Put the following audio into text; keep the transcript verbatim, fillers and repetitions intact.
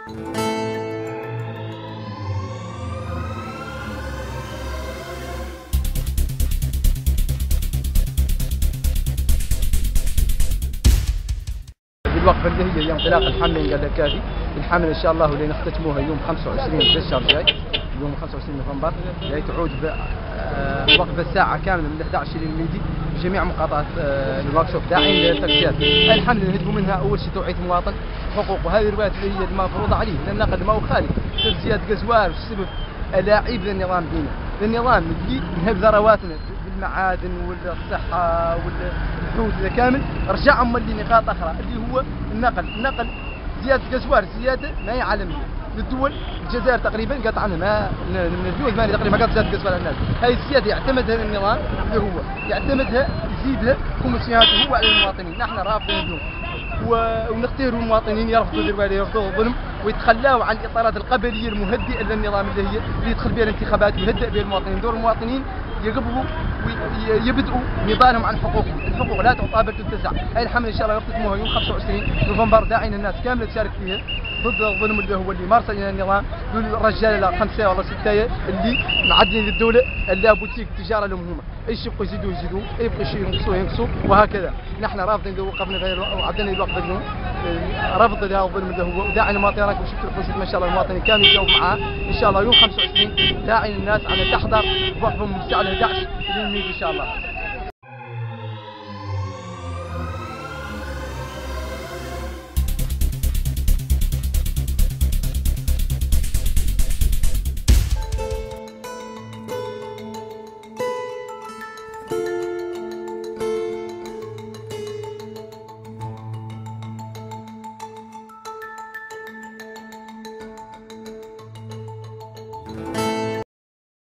الوقفه اللي هي يوم انطلاق الحمله قال كافي. الحمله ان شاء الله اللي نختتموها يوم خمسة وعشرين الشهر الجاي، يوم خمسة وعشرين نوفمبر، اللي تعود بوقفه ساعه كامله من احد عشر الى الميدي بجميع مقاطعات الورك شوب داعين للتغذيه. الحمله اللي نهدفوا منها اول شيء توعيه المواطن حقوقه، هذه الروايات اللي هي المفروضه عليه، لان النقل ما هو خالي تغذيه غزوار بسبب الاعيب ذا النظام دينا، النظام اللي نهب ثرواتنا بالمعادن والصحه والحوت ذا كامل رجعهم اللي نقاط اخرى اللي هو النقل، النقل زياده غزوار زياده ما هي عالميه للدول. الجزائر تقريبا قطع عنها ما من الدول ثمانيه تقريبا قطع زياده غزوار على الناس. هذه الزياده يعتمدها النظام اللي هو يعتمدها يزيدها كوميسيونات هو على المواطنين. نحن رافضين اليوم ونختاروا المواطنين يرفضوا الروايه يرفضوا الظلم ويتخلاوا عن الاطارات القبليه المهدئه للنظام اللي هي اللي يدخل بها الانتخابات ويهدئ بها المواطنين. دور المواطنين يقبضوا ويبدأوا نضالهم عن حقوقهم، الحقوق لا تعطى بل تتسع. هاي الحمله ان شاء الله يختتموها يوم خمسة وعشرين نوفمبر داعين الناس كامله تشارك فيها ضد الظلم اللي هو اللي مارس علينا النظام. الرجال خمسه ولا سته اللي معدلين للدوله اللي بوتيك التجاره لهم هما، ايش يبقوا يزيدوا يزيدوا، يبقوا شيء ينقصوا ينقصوا وهكذا. نحن رافضين ذو وقفنا غير وعدنا الوقفه اليوم رفض هذا الظلم اللي هو داعي المواطنين. وشفت الحوشات ما شاء الله المواطنين كانوا يجاوبوا معاه ان شاء الله يوم خمسة وعشرين داعي الناس على تحضر وقفه من الساعه احد عشر للمية ان شاء الله.